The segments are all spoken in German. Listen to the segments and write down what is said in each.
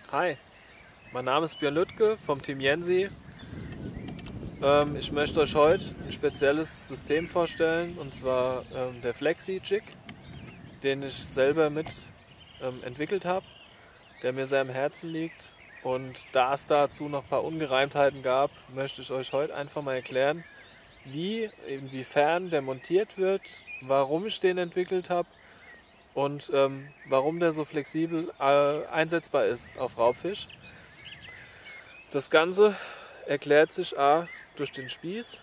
Hi, mein Name ist Björn Lüttke vom Team Jensi. Ich möchte euch heute ein spezielles System vorstellen, und zwar der Flexi-Jig, den ich selber mit entwickelt habe, der mir sehr am Herzen liegt. Und da es dazu noch ein paar Ungereimtheiten gab, möchte ich euch heute einfach mal erklären, inwiefern der montiert wird, warum ich den entwickelt habe und warum der so flexibel einsetzbar ist auf Raubfisch. Das Ganze erklärt sich durch den Spieß,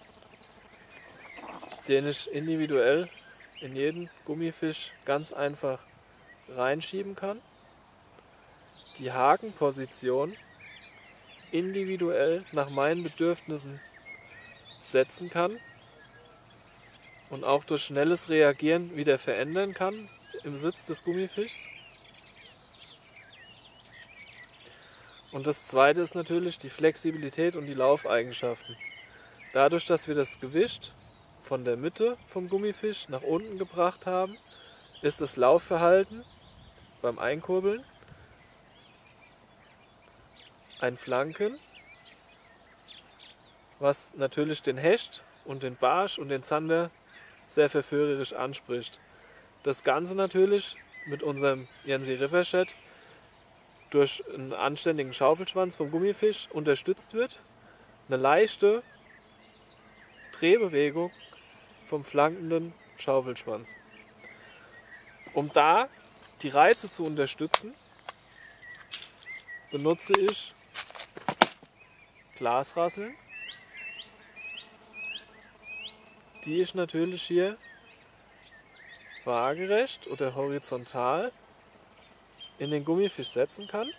den ich individuell in jeden Gummifisch ganz einfach reinschieben kann. Die Hakenposition individuell nach meinen Bedürfnissen setzen kann und auch durch schnelles Reagieren wieder verändern kann im Sitz des Gummifischs. Und das zweite ist natürlich die Flexibilität und die Laufeigenschaften. Dadurch, dass wir das Gewicht von der Mitte vom Gummifisch nach unten gebracht haben, ist das Laufverhalten beim Einkurbeln ein Flanken, was natürlich den Hecht und den Barsch und den Zander sehr verführerisch anspricht. Das Ganze natürlich mit unserem Jensi River Shed durch einen anständigen Schaufelschwanz vom Gummifisch unterstützt wird, eine leichte Drehbewegung vom flankenden Schaufelschwanz. Um da die Reize zu unterstützen, benutze ich Glasrasseln, die ich natürlich hier waagerecht oder horizontal in den Gummifisch setzen kann.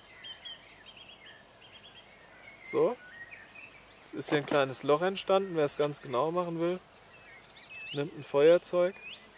So, jetzt ist hier ein kleines Loch entstanden. Wer es ganz genau machen will, nimmt ein Feuerzeug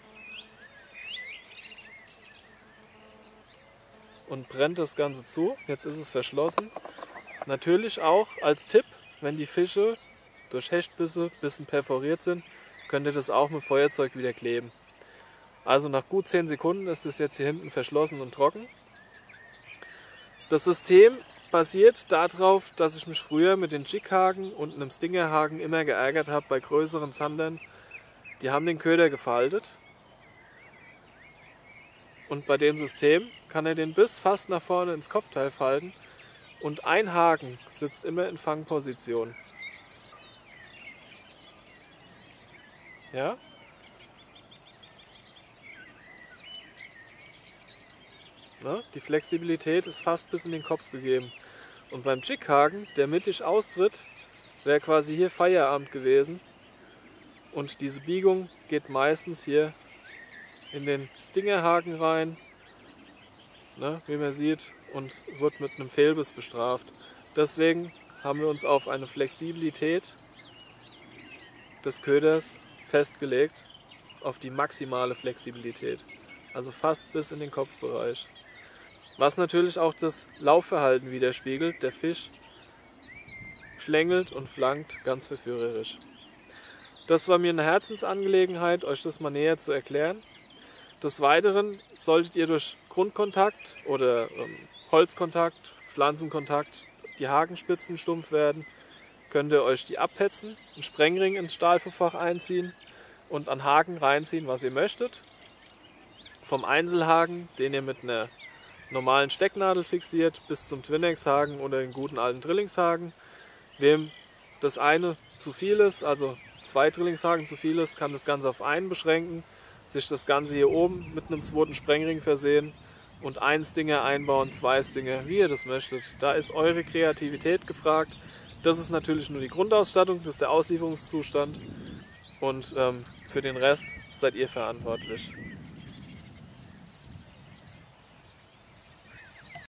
und brennt das Ganze zu. Jetzt ist es verschlossen. Natürlich auch als Tipp, wenn die Fische durch Hechtbisse ein bisschen perforiert sind, könnt ihr das auch mit Feuerzeug wieder kleben. Also nach gut 10 Sekunden ist es jetzt hier hinten verschlossen und trocken. Das System basiert darauf, dass ich mich früher mit den Jighaken und einem Stingerhaken immer geärgert habe bei größeren Zandern. Die haben den Köder gefaltet. Und bei dem System kann er den bis fast nach vorne ins Kopfteil falten. Und ein Haken sitzt immer in Fangposition. Ja? Na, die Flexibilität ist fast bis in den Kopf gegeben. Und beim Jighaken, der mittig austritt, wäre quasi hier Feierabend gewesen. Und diese Biegung geht meistens hier in den Stingerhaken rein, ne, wie man sieht, und wird mit einem Fehlbiss bestraft. Deswegen haben wir uns auf eine Flexibilität des Köders festgelegt, auf die maximale Flexibilität, also fast bis in den Kopfbereich. Was natürlich auch das Laufverhalten widerspiegelt. Der Fisch schlängelt und flankt ganz verführerisch. Das war mir eine Herzensangelegenheit, euch das mal näher zu erklären. Des Weiteren solltet ihr durch Grundkontakt oder Holzkontakt, Pflanzenkontakt die Hakenspitzen stumpf werden, könnt ihr euch die abpetzen, einen Sprengring ins Stahlfuhrfach einziehen und an Haken reinziehen, was ihr möchtet. Vom Einzelhaken, den ihr mit einer normalen Stecknadel fixiert, bis zum Twinex-Haken oder den guten alten Drillingshaken. Wem das eine zu viel ist, also 2 Drillingshaken zu viel ist, kann das Ganze auf einen beschränken, sich das Ganze hier oben mit einem zweiten Sprengring versehen und einen Stinger einbauen, 2 Stinger, wie ihr das möchtet. Da ist eure Kreativität gefragt. Das ist natürlich nur die Grundausstattung, das ist der Auslieferungszustand und für den Rest seid ihr verantwortlich.